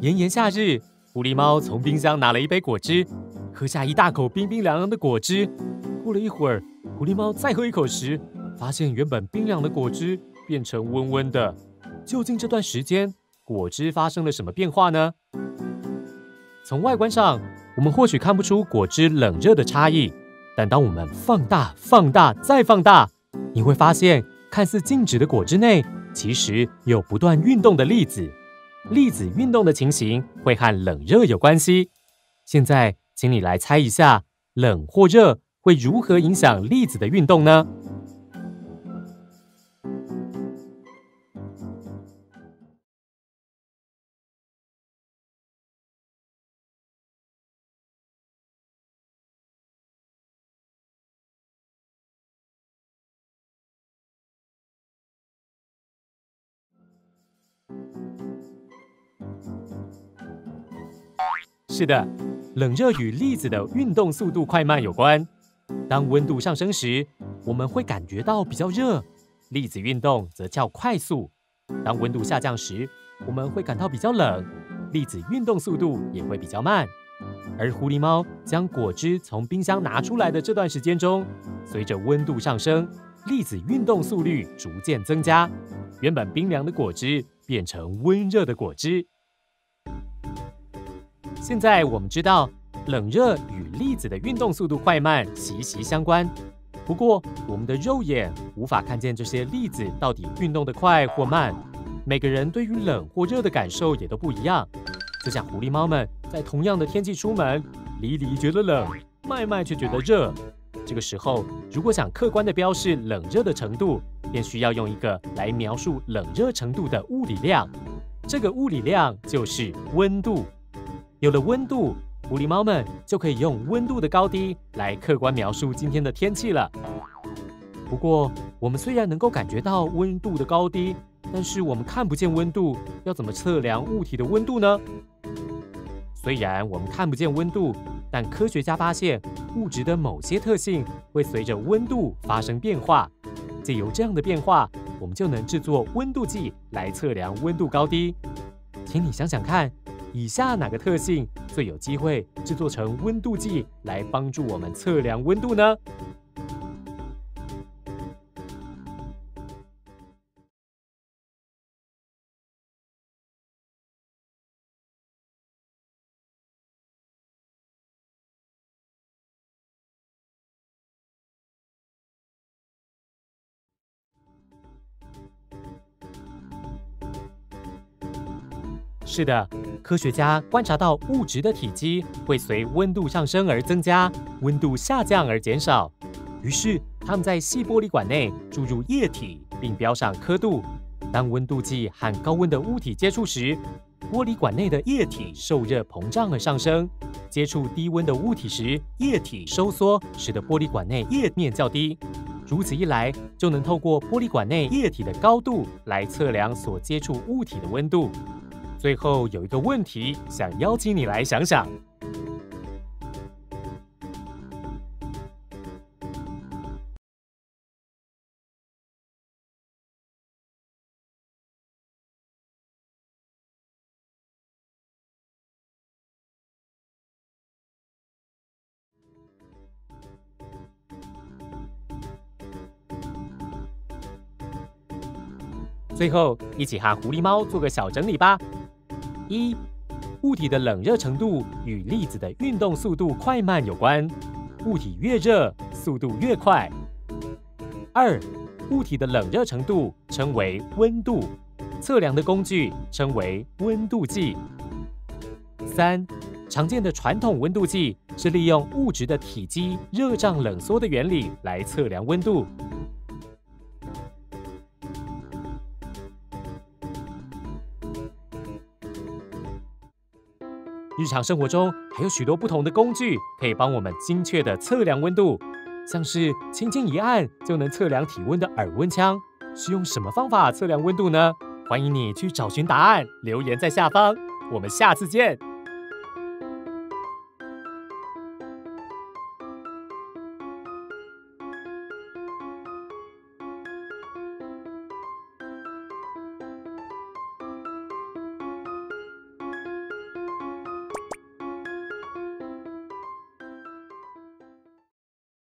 炎炎夏日，狐狸猫从冰箱拿了一杯果汁，喝下一大口冰冰凉凉的果汁。过了一会儿，狐狸猫再喝一口时，发现原本冰凉的果汁变成温温的。究竟这段时间果汁发生了什么变化呢？从外观上，我们或许看不出果汁冷热的差异，但当我们放大、放大再放大，你会发现看似静止的果汁内，其实有不断运动的粒子。粒子运动的情形会和冷热有关系。现在，请你来猜一下，冷或热会如何影响粒子的运动呢？是的，冷热与粒子的运动速度快慢有关。当温度上升时，我们会感觉到比较热，粒子运动则较快速；当温度下降时，我们会感到比较冷，粒子运动速度也会比较慢。而狐狸猫将果汁从冰箱拿出来的这段时间中，随着温度上升，粒子运动速率逐渐增加，原本冰凉的果汁变成温热的果汁。现在我们知道，冷热与粒子的运动速度快慢息息相关。不过，我们的肉眼无法看见这些粒子到底运动得快或慢。每个人对于冷或热的感受也都不一样。就像狐狸猫们在同样的天气出门，离离觉得冷，麦麦却觉得热。这个时候，如果想客观地标示冷热的程度，便需要用一个来描述冷热程度的物理量。这个物理量就是温度。有了温度，狐狸猫们就可以用温度的高低来客观描述今天的天气了。不过，我们虽然能够感觉到温度的高低，但是我们看不见温度，要怎么测量物体的温度呢？虽然我们看不见温度，但科学家发现物质的某些特性会随着温度发生变化。借由这样的变化，我们就能制作温度计来测量温度高低。请你想想看，以下哪个特性最有机会制作成温度计来帮助我们测量温度呢？是的，科学家观察到物质的体积会随温度上升而增加，温度下降而减少。于是，他们在细玻璃管内注入液体，并标上刻度。当温度计和高温的物体接触时，玻璃管内的液体受热膨胀而上升；接触低温的物体时，液体收缩，使得玻璃管内液面较低。如此一来，就能透过玻璃管内液体的高度来测量所接触物体的温度。最后有一个问题，想邀请你来想想。最后，一起和狐狸猫做个小整理吧。1. 物体的冷热程度与粒子的运动速度快慢有关，物体越热，速度越快。2. 物体的冷热程度称为温度，测量的工具称为温度计。3. 常见的传统温度计是利用物质的体积热胀冷缩的原理来测量温度。日常生活中还有许多不同的工具可以帮我们精确地测量温度，像是轻轻一按就能测量体温的耳温枪，是用什么方法测量温度呢？欢迎你去找寻答案，留言在下方。我们下次见。